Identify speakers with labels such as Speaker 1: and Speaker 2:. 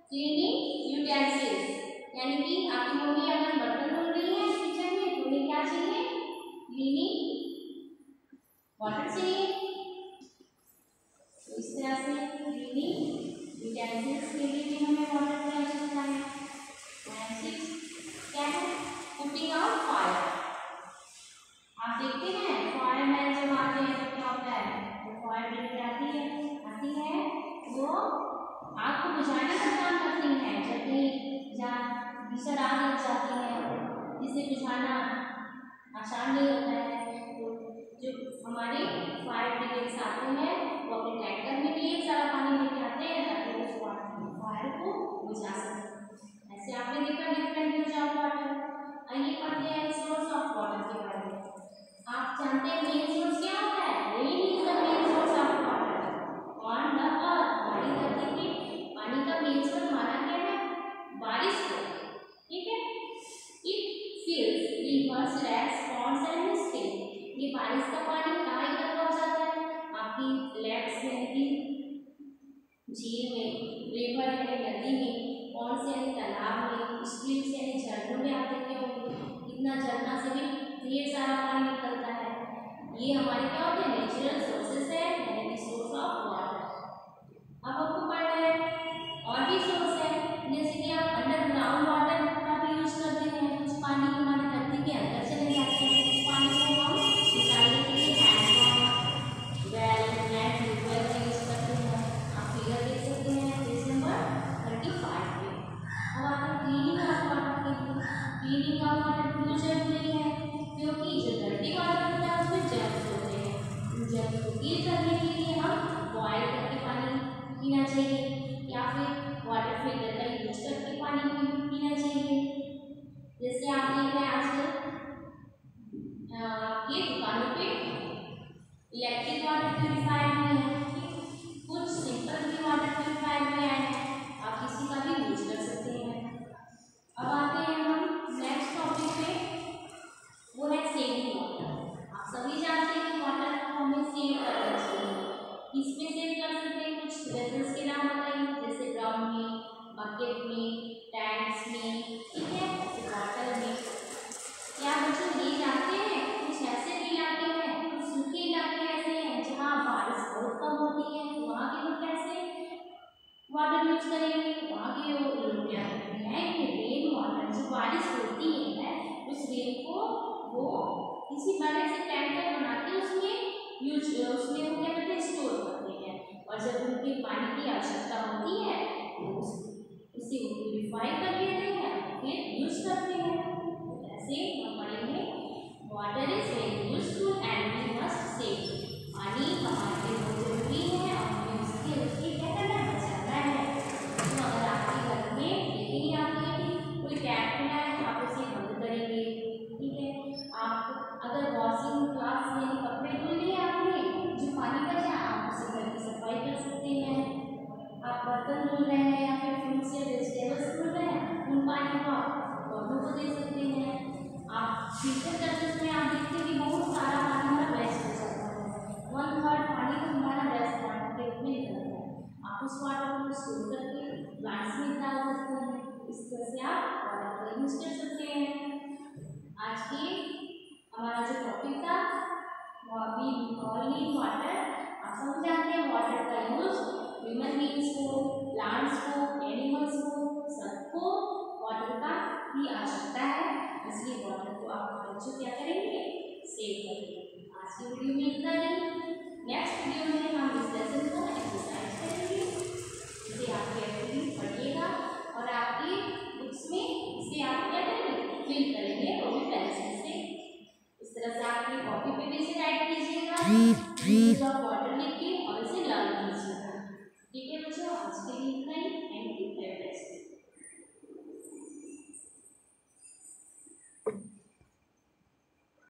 Speaker 1: Cleaning utensils, यानी कि आपकी मम्मी अगर बर्तन धुल रही है किचन में तो उन्हें क्या चाहिए, क्लीनिंग वाटर चाहिए। तो इस तरह से क्लीनिंग यूटेंसिल्स के लिए भी हमें वाटर की आवश्यकता है। क्या है, पुटिंग आउट फायर। आप देखते हैं फायरमैन जब आते हैं तो क्या होता है, तो फायर ब्रिगेड आती है वो आग को बुझाने का काम करती है। जब कहीं जहाँ भीषण आग लग जाती है जिसे बुझाना आसान नहीं होता है, तो जो हमारे फायर ब्रिगेड्स आते हैं वो अपने टैंकर में भी सारा पानी लेके आते हैं ताकि उस फायर को बुझा सकें। ऐसे आपने देखा डिफरेंट यूज ऑफ वाटर। आइए पढ़ते हैं सोर्स ऑफ वाटर के बारे में। आप जानते हैं मेन सोर्स क्या होता है, rain is the main source of water on the earth. हमारी धरती पे पानी का मेन सोर्स माना गया है बारिश को, ठीक है। It fills rivers, lakes, ponds and stream. ये बारिश का पानी कहाँ इकट्ठा हो जाता है, आपकी लैक्स में, झील में, रिवर यानी नदी में, पॉन्ड्स यानी तालाब में, स्ट्रीम्स यानी झरनों में आते क्या होंगे। इतना झरना से भी ढेर सारा पानी निकलता है। ये हमारे क्या होते हैं, नेचुरल सोर्सेस है, यानी सोर्स ऑफ वाटर। अब आपको पढ़ना है और भी सोर्स है, जैसे कि आप अंडरग्राउंड वाटर का भी यूज करते हैं। कुछ पानी हमारी धरती के अंदर चले जाते हैं, उस पानी को हम निकालने के लिए हैंडपंप, वेल एंड ट्यूबवेल का यूज करते हैं। आप फिगर देख सकते हैं पेज नंबर 35 पे। अब आते हैं क्लीनिंग ऑफ वाटर के लिए। क्लीनिंग ऑफ वाटर क्यों जरूरी है, क्योंकि जो डर्टी वाटर होता है उसमें जर्म्स होते हैं। उन जर्म्स को किल करने के लिए हम बॉयल करके पानी पीना चाहिए या फिर वाटर फिल्टर का यूज करके पानी पीना चाहिए। जैसे आप देख रहे हैं आजकल आपके दुकानों पे इलेक्ट्रिक वाटर प्यूरिफायर भी है, कुछ सिंपल भी वाटर प्यूरिफायर भी आए हैं, आप किसी का भी यूज कर सकते हैं। अब आते हैं हम नेक्स्ट टॉपिक पे, वो है सेविंग वाटर। आप सभी जानते हैं कि वाटर को हमें सेव करना चाहिए। किसमें सेव कर सकते हैं, कुछ वेसल्स के नाम बताइए, जैसे ड्रम में, बकेट में, टैंक्स में, ठीक है, बॉटल में। क्या बच्चों ये जानते हैं कुछ ऐसे भी इलाके हैं, कुछ सूखे इलाके ऐसे हैं जहाँ बारिश बहुत कम होती है, वहाँ के लोग कैसे वाटर यूज करेंगे, वहाँ के लोग क्या करते हैं कि रेन वाटर जो बारिश होती है उस रेन को वो किसी बड़े से टैंकर बना के उसमें वो क्या करते हैं, स्टोर करते हैं। और जब उनके पानी की आवश्यकता होती है तो उसे प्यूरिफाई कर लेते हैं, फिर यूज करते हैं। ऐसे हम पढ़ेंगे water is very useful and we must save. पानी हमारे लिए बहुत जरूरी है और हमें उसके क्या करना है, बचाना है। तो अगर आपके घर में यही आपके कोई टैप खुला है तो आप उसे बंद करेंगे, ठीक है। आप अगर वॉशिंग क्लास यानी कपड़े धुल लिए आपने, जो पानी बचा आप उसे घर की सफाई कर सकते हैं। आप बर्तन धुल रहे हैं या फिर फ्रूट्स या वेजिटेबल्स धुल रहे हैं, उन पानी को आप पौधों को दे सकते हैं। आप फिल्टर करते समय आप देखते हैं कि बहुत सारा पानी हमारा वेस्ट हो जाता है, 1/3 पानी तो हमारा वेस्ट वाटर के रूप में निकलता है। आप उस वाटर को स्टोर करके प्लांट्स में डाल सकते हैं। इस तरह से आप वाटर का यूज कर सकते हैं। आज के हमारा जो टॉपिक था वो अभी ऑल नीड वाटर। आप समझ जानते हैं वाटर का यूज ह्यूमन बींग्स को, प्लांट्स को, एनिमल्स को, सबको वाटर का भी आवश्यकता है, इसलिए वाटर को आप बच्चों क्या करेंगे, सेव करेंगे। आज की वीडियो में इतना ही। नेक्स्ट वीडियो में हम इस लेसन को एक्सरसाइज करेंगे, इसे आप केयरफुली पढ़िएगा।